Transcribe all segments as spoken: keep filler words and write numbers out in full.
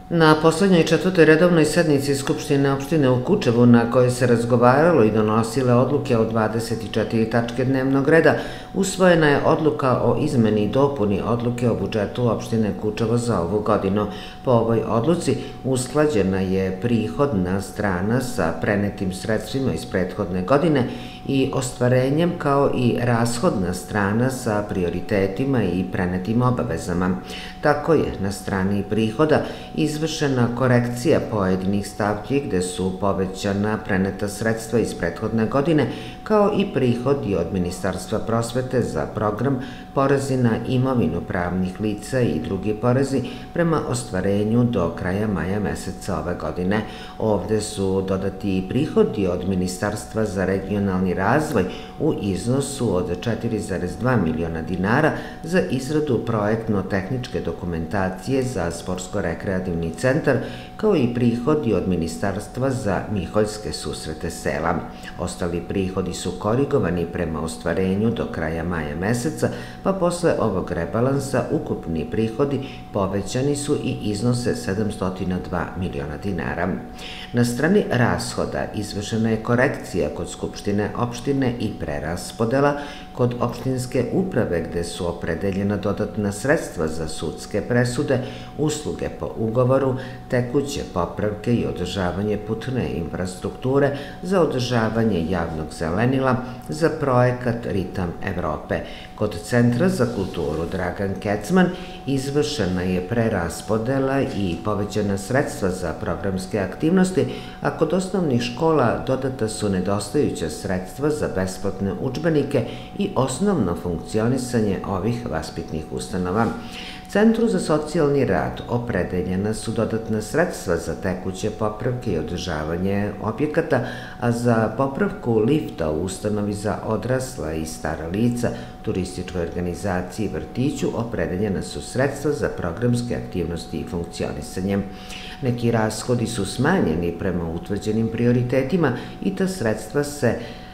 Na poslednjoj četvrtoj redovnoj sednici Skupštine opštine u Kučevu, na kojoj se razgovaralo i donosile odluke o dvadeset četiri tačke dnevnog reda, usvojena je odluka o izmeni i dopuni odluke o budžetu opštine Kučevo za ovu godinu. Po ovoj odluci usklađena je prihodna strana sa prenetim sredstvima iz prethodne godine i ostvarenjem, kao i rashodna strana sa prioritetima i prenetim obavezama. Tako je na strani prihoda izvršena korekcija pojedinih stavki gde su povećana preneta sredstva iz prethodne godine, kao i prihodi od Ministarstva prosvete za program porezi na imovinu pravnih lica i drugi porezi prema ostvarenju do kraja maja meseca ove godine. Ovde su dodati i prihodi od Ministarstva za regionalni razvoj u iznosu od četiri zarez dva miliona dinara za izradu projektno-tehničke dokumentacije za sportsko-rekreativni centar, kao i prihodi od Ministarstva za Miholjske susrete sela. Ostali prihodi su korigovani prema ostvarenju do kraja maja meseca, pa posle ovog rebalansa ukupni prihodi povećani su i iznose sedamsto dva miliona dinara. Na strani rashoda izvršena je korekcija kod Skupštine opštine i preraspodela kod opštinske uprave, gde su opredeljena dodatna sredstva za sudske presude, usluge po ugovoru, tekuće popravke i održavanje putne infrastrukture, za održavanje javnog zelenila, za projekat Ritam Evrope. Kod Centra za kulturu Dragan Kecman izvršena je preraspodela i povećana sredstva za programske aktivnosti, a kod osnovnih škola dodata su nedostajuća sredstva za besplatne udžbenike i osnovno funkcionisanje ovih vaspitnih ustanova. Centru za socijalni rad opredeljena su dodatna sredstva za tekuće popravke i održavanje objekata, a za popravku lifta u ustanovi za odrasla i stara lica, turističkoj organizaciji i vrtiću opredeljena su sredstva za programske aktivnosti i funkcionisanje. Neki rashodi su smanjeni prema utvrđenim prioritetima i ta sredstva se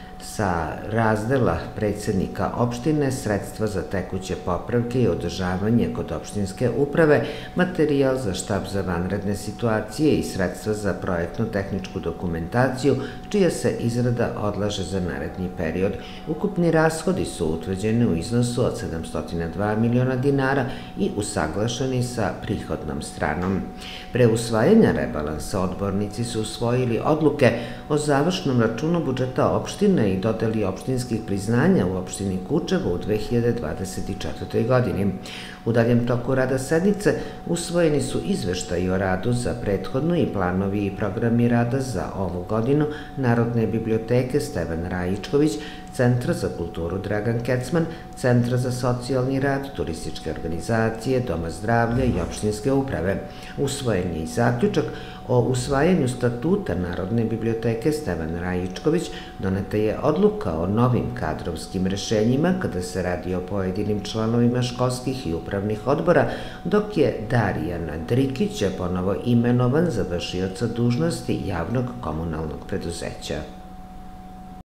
sa razdela predsednika opštine, sredstva za tekuće popravke i održavanje kod opštinske uprave, materijal za štab za vanredne situacije i sredstva za projektno-tehničku dokumentaciju, čija se izrada odlaže za naredni period. Ukupni rashodi su utvrđeni u iznosu od sedamsto dva miliona dinara i usaglašeni sa prihodnom stranom. Pre usvajanja rebalansa odbornici su usvojili odluke o završnom računu budžeta opštine i dodeli opštinskih priznanja u opštini Kučevo u dve hiljade dvadeset četvrtoj godini. U daljem toku rada sednice usvojeni su izveštaji o radu za prethodnu i planovi i programi rada za ovu godinu Narodne biblioteke Stevan Rajičković, Centra za kulturu Dragan Kecman, Centra za socijalni rad, turističke organizacije, Doma zdravlja i opštinske uprave. Usvojen je i zaključak o usvajanju statuta Narodne biblioteke Stevan Rajičković, doneta je odluka o novim kadrovskim rešenjima kada se radi o pojedinim članovima školskih i upravnih odbora, dok je Darijan Drikić ponovo imenovan za vršioca dužnosti javnog komunalnog preduzeća.